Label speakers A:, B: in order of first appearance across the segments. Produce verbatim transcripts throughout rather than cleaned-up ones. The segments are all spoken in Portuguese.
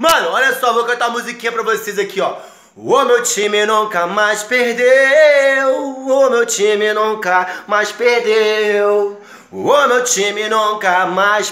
A: Mano, olha só, vou cantar uma musiquinha pra vocês aqui, ó. O meu time nunca mais perdeu. O meu time nunca mais perdeu. O meu time nunca mais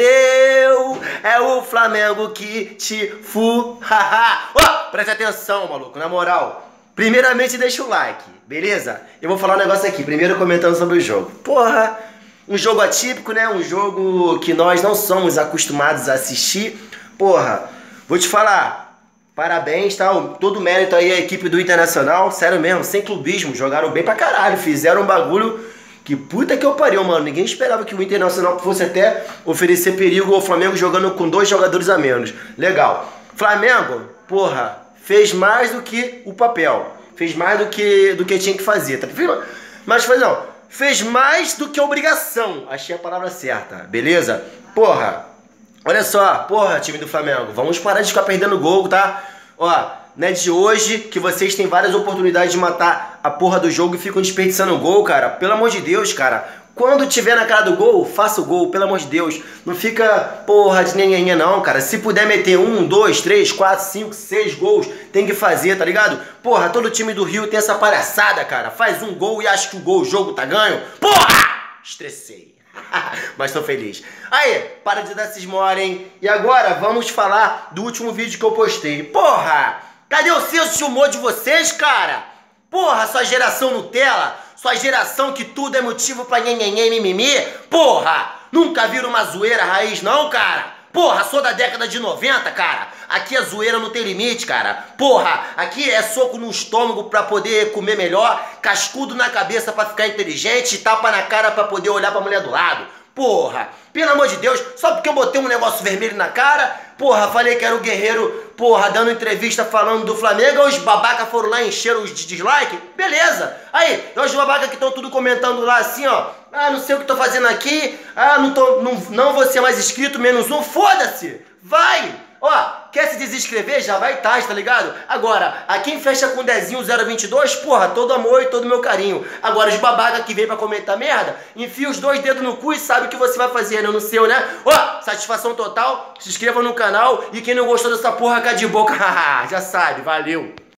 A: perdeu. É o Flamengo que te fu. Haha. Ó, presta atenção, maluco, na moral. Primeiramente deixa o like, beleza? Eu vou falar um negócio aqui, primeiro comentando sobre o jogo. Porra, um jogo atípico, né? Um jogo que nós não somos acostumados a assistir. Porra, vou te falar, parabéns, tá? Todo mérito aí à equipe do Internacional, sério mesmo, sem clubismo, jogaram bem pra caralho, fizeram um bagulho que puta que eu pariu, mano. Ninguém esperava que o Internacional fosse até oferecer perigo ao Flamengo jogando com dois jogadores a menos. Legal. Flamengo, porra, fez mais do que o papel, fez mais do que, do que tinha que fazer, tá? Mas fez não, fez mais do que obrigação, achei a palavra certa, beleza? Porra, olha só, porra, time do Flamengo, vamos parar de ficar perdendo gol, tá? Ó, não é de hoje que vocês têm várias oportunidades de matar a porra do jogo e ficam desperdiçando gol, cara. Pelo amor de Deus, cara. Quando tiver na cara do gol, faça o gol, pelo amor de Deus. Não fica, porra, de nenhenha não, cara. Se puder meter um, dois, três, quatro, cinco, seis gols, tem que fazer, tá ligado? Porra, todo time do Rio tem essa palhaçada, cara. Faz um gol e acha que o gol, o jogo tá ganho. Porra! Estressei. Mas tô feliz. Aí, para de dar esses mole, hein? E agora, vamos falar do último vídeo que eu postei. Porra! Cadê o senso de humor de vocês, cara? Porra, sua geração Nutella, sua geração que tudo é motivo pra nhenhenhen mimimi. Porra, nunca viram uma zoeira raiz não, cara? Porra, sou da década de noventa, cara. Aqui a zoeira não tem limite, cara. Porra, aqui é soco no estômago pra poder comer melhor, cascudo na cabeça pra ficar inteligente e tapa na cara pra poder olhar pra mulher do lado. Porra, pelo amor de Deus, só porque eu botei um negócio vermelho na cara, porra, falei que era o guerreiro, porra, dando entrevista falando do Flamengo, os babaca foram lá e encheram os de dislike, beleza. Aí, os babaca que estão tudo comentando lá assim, ó, ah, não sei o que tô fazendo aqui, ah, não, tô, não, não vou ser mais inscrito, menos um, foda-se, vai. Ó, quer se desinscrever? Já vai tarde, tá ligado? Agora, a quem fecha com dezinho zero vinte e dois, porra, todo amor e todo meu carinho. Agora, os babaca que vem pra comentar merda, enfia os dois dedos no cu e sabe o que você vai fazer, né? No seu, né? Ó, satisfação total, se inscreva no canal e quem não gostou dessa porra, cá de boca, já sabe, valeu.